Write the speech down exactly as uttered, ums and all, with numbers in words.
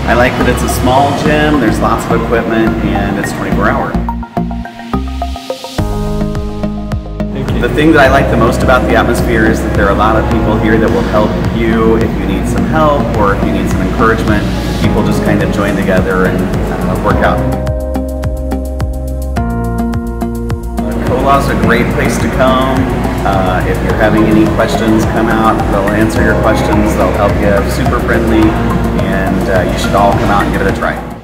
I like that it's a small gym, there's lots of equipment, and it's twenty-four hour. The thing that I like the most about the atmosphere is that there are a lot of people here that will help you if you need some help or if you need some encouragement. People just kind of join together and uh, work out. Colaw's a great place to come. Uh, if you're having any questions, come out. They'll answer your questions. They'll help you. Super friendly, and uh, you should all come out and give it a try.